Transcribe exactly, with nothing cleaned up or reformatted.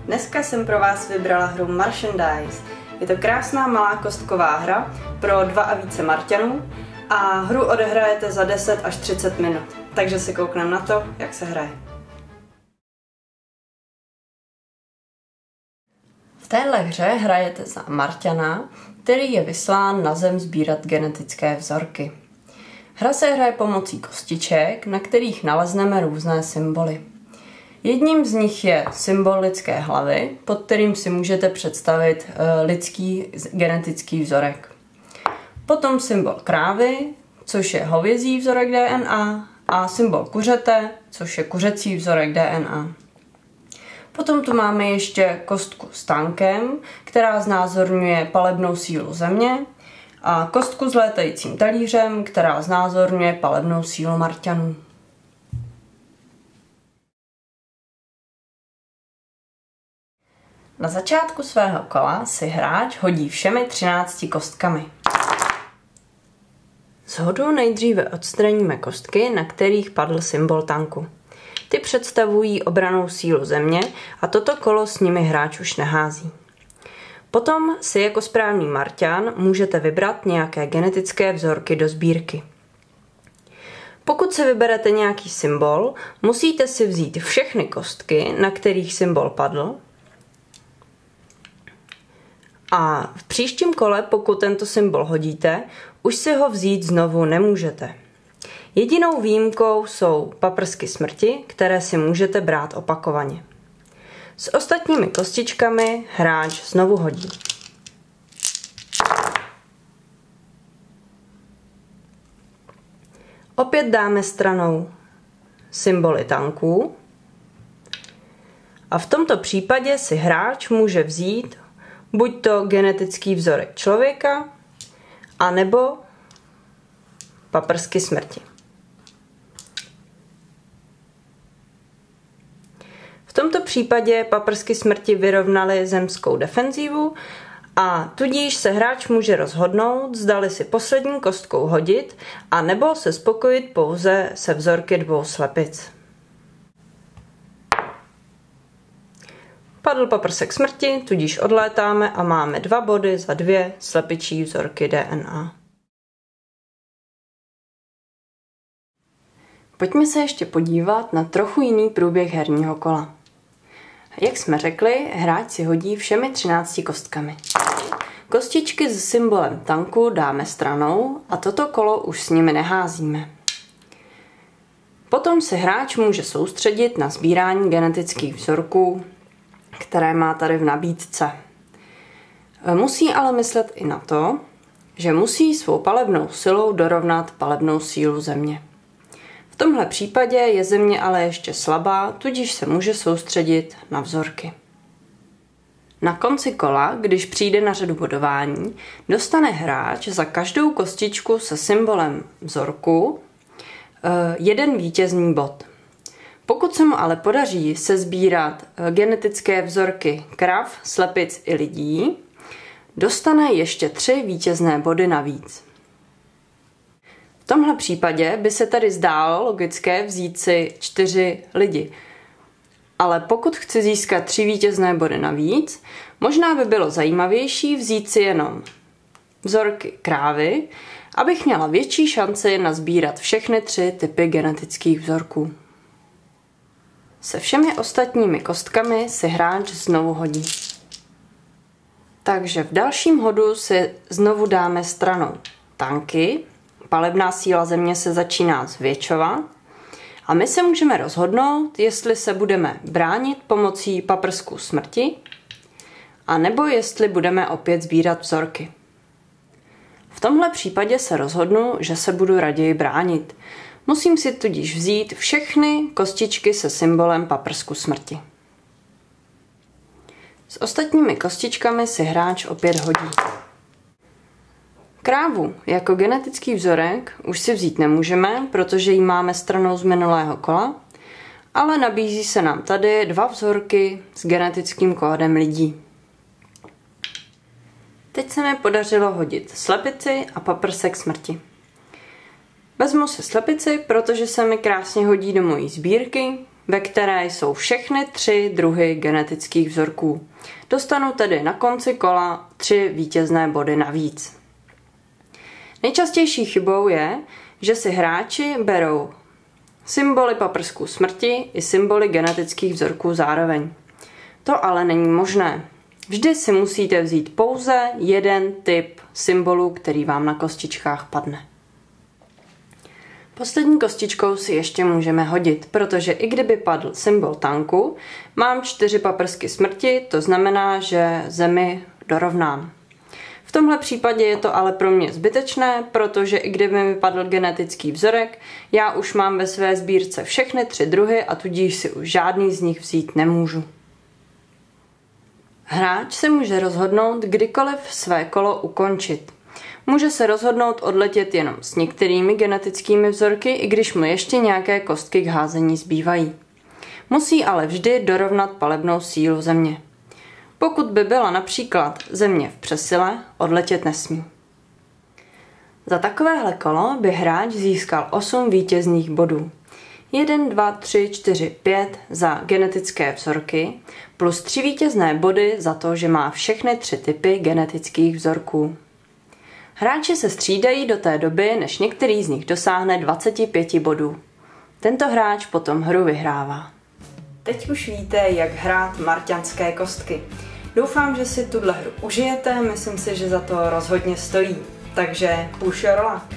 Dneska jsem pro vás vybrala hru Martian Dice. Je to krásná malá kostková hra pro dva a více Marťanů a hru odehrajete za deset až třicet minut. Takže si koukneme na to, jak se hraje. V téhle hře hrajete za Marťana, který je vyslán na Zem sbírat genetické vzorky. Hra se hraje pomocí kostiček, na kterých nalezneme různé symboly. Jedním z nich je symbol lidské hlavy, pod kterým si můžete představit lidský genetický vzorek. Potom symbol krávy, což je hovězí vzorek D N A, a symbol kuřete, což je kuřecí vzorek D N A. Potom tu máme ještě kostku s tankem, která znázorňuje palebnou sílu Země, a kostku s létajícím talířem, která znázorňuje palebnou sílu Marťanů. Na začátku svého kola si hráč hodí všemi třinácti kostkami. Z hodu nejdříve odstraníme kostky, na kterých padl symbol tanku. Ty představují obrannou sílu Země a toto kolo s nimi hráč už nehází. Potom si jako správný Marťan můžete vybrat nějaké genetické vzorky do sbírky. Pokud si vyberete nějaký symbol, musíte si vzít všechny kostky, na kterých symbol padl, a v příštím kole, pokud tento symbol hodíte, už si ho vzít znovu nemůžete. Jedinou výjimkou jsou paprsky smrti, které si můžete brát opakovaně. S ostatními kostičkami hráč znovu hodí. Opět dáme stranou symboly tanků a v tomto případě si hráč může vzít buď to genetický vzorek člověka, anebo paprsky smrti. V tomto případě paprsky smrti vyrovnaly zemskou defenzívu a tudíž se hráč může rozhodnout, zdali si poslední kostkou hodit, a nebo se spokojit pouze se vzorky dvou slepic. Padl paprsek smrti, tudíž odlétáme a máme dva body za dvě slepičí vzorky D N A. Pojďme se ještě podívat na trochu jiný průběh herního kola. Jak jsme řekli, hráč si hodí všemi třinácti kostkami. Kostičky s symbolem tanku dáme stranou a toto kolo už s nimi neházíme. Potom se hráč může soustředit na sbírání genetických vzorků, které má tady v nabídce. Musí ale myslet i na to, že musí svou palebnou silou dorovnat palebnou sílu Země. V tomhle případě je Země ale ještě slabá, tudíž se může soustředit na vzorky. Na konci kola, když přijde na řadu bodování, dostane hráč za každou kostičku se symbolem vzorku jeden vítězný bod. Pokud se mu ale podaří sesbírat genetické vzorky krav, slepic i lidí, dostane ještě tři vítězné body navíc. V tomhle případě by se tady zdálo logické vzít si čtyři lidi. Ale pokud chci získat tři vítězné body navíc, možná by bylo zajímavější vzít si jenom vzorky krávy, abych měla větší šanci nazbírat všechny tři typy genetických vzorků. Se všemi ostatními kostkami si hráč znovu hodí. Takže v dalším hodu si znovu dáme stranou tanky. Palebná síla Země se začíná zvětšovat a my se můžeme rozhodnout, jestli se budeme bránit pomocí paprsků smrti, a nebo jestli budeme opět sbírat vzorky. V tomhle případě se rozhodnu, že se budu raději bránit. Musím si tudíž vzít všechny kostičky se symbolem paprsku smrti. S ostatními kostičkami si hráč opět hodí. Krávu jako genetický vzorek už si vzít nemůžeme, protože ji máme stranou z minulého kola, ale nabízí se nám tady dva vzorky s genetickým kódem lidí. Teď se mi podařilo hodit slepici a paprsek smrti. Vezmu si slepici, protože se mi krásně hodí do mojí sbírky, ve které jsou všechny tři druhy genetických vzorků. Dostanu tedy na konci kola tři vítězné body navíc. Nejčastější chybou je, že si hráči berou symboly paprsků smrti i symboly genetických vzorků zároveň. To ale není možné. Vždy si musíte vzít pouze jeden typ symbolu, který vám na kostičkách padne. Poslední kostičkou si ještě můžeme hodit, protože i kdyby padl symbol tanku, mám čtyři paprsky smrti, to znamená, že zemi dorovnám. V tomhle případě je to ale pro mě zbytečné, protože i kdyby mi padl genetický vzorek, já už mám ve své sbírce všechny tři druhy a tudíž si už žádný z nich vzít nemůžu. Hráč se může rozhodnout kdykoliv své kolo ukončit. Může se rozhodnout odletět jenom s některými genetickými vzorky, i když mu ještě nějaké kostky k házení zbývají. Musí ale vždy dorovnat palebnou sílu země. Pokud by byla například země v přesile, odletět nesmí. Za takovéhle kolo by hráč získal osm vítězných bodů. jedna, dva, tři, čtyři, pět za genetické vzorky plus tři vítězné body za to, že má všechny tři typy genetických vzorků. Hráči se střídají do té doby, než některý z nich dosáhne dvacet pět bodů. Tento hráč potom hru vyhrává. Teď už víte, jak hrát marťanské kostky. Doufám, že si tuhle hru užijete, myslím si, že za to rozhodně stojí. Takže push your luck!